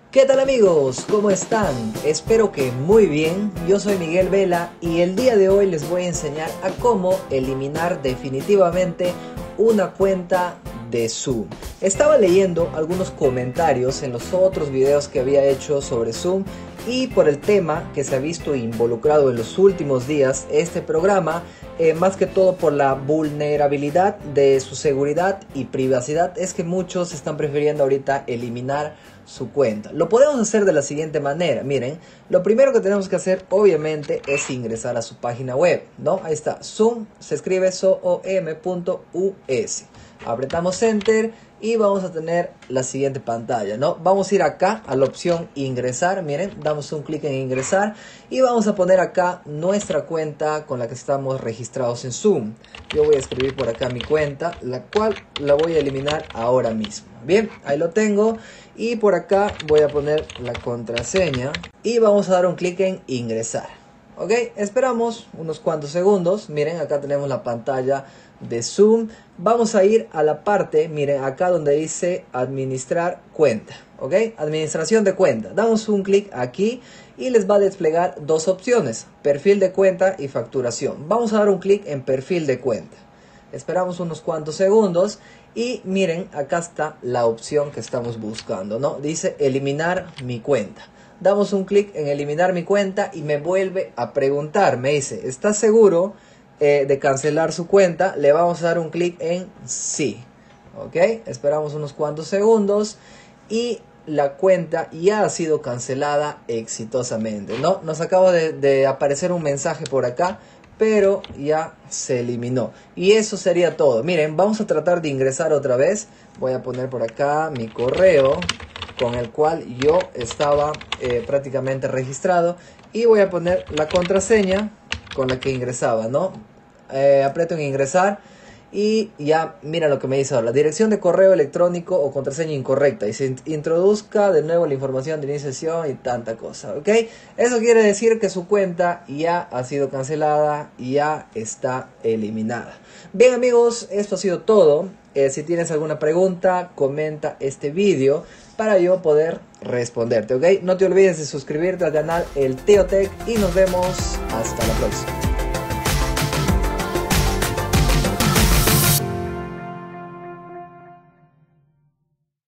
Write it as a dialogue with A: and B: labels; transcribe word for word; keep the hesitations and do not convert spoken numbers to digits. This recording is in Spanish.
A: ¿Qué tal amigos? ¿Cómo están? Espero que muy bien. Yo soy Miguel Vela y el día de hoy les voy a enseñar a cómo eliminar definitivamente una cuenta de Zoom. Estaba leyendo algunos comentarios en los otros videos que había hecho sobre Zoom y por el tema que se ha visto involucrado en los últimos días este programa, eh, más que todo por la vulnerabilidad de su seguridad y privacidad, es que muchos están prefiriendo ahorita eliminar su cuenta. Lo podemos hacer de la siguiente manera. Miren, lo primero que tenemos que hacer obviamente es ingresar a su página web, ¿no? Ahí está, Zoom, se escribe zoom punto u s. Apretamos Enter y vamos a tener la siguiente pantalla, ¿no? Vamos a ir acá a la opción ingresar, miren, damos un clic en ingresar y vamos a poner acá nuestra cuenta con la que estamos registrados en Zoom. Yo voy a escribir por acá mi cuenta, la cual la voy a eliminar ahora mismo. Bien, ahí lo tengo y por acá voy a poner la contraseña y vamos a dar un clic en ingresar. Ok, esperamos unos cuantos segundos. Miren, acá tenemos la pantalla de Zoom. Vamos a ir a la parte, miren, acá donde dice administrar cuenta. Ok, administración de cuenta. Damos un clic aquí y les va a desplegar dos opciones: perfil de cuenta y facturación. Vamos a dar un clic en perfil de cuenta. Esperamos unos cuantos segundos y miren, acá está la opción que estamos buscando, ¿no? Dice eliminar mi cuenta. Damos un clic en eliminar mi cuenta y me vuelve a preguntar, me dice, ¿estás seguro eh, de cancelar su cuenta? Le vamos a dar un clic en sí. Ok, esperamos unos cuantos segundos y la cuenta ya ha sido cancelada exitosamente, ¿no? Nos acaba de, de aparecer un mensaje por acá, pero ya se eliminó. Y eso sería todo. Miren, vamos a tratar de ingresar otra vez. Voy a poner por acá mi correo con el cual yo estaba eh, prácticamente registrado y voy a poner la contraseña con la que ingresaba, ¿no? Eh, aprieto en ingresar y ya mira lo que me dice ahora: dirección de correo electrónico o contraseña incorrecta, y se introduzca de nuevo la información de iniciación y tanta cosa, ¿ok? Eso quiere decir que su cuenta ya ha sido cancelada y ya está eliminada. Bien amigos, esto ha sido todo. Eh, si tienes alguna pregunta, comenta este vídeo para yo poder responderte, ¿ok? No te olvides de suscribirte al canal El Tío Tech y nos vemos hasta la próxima.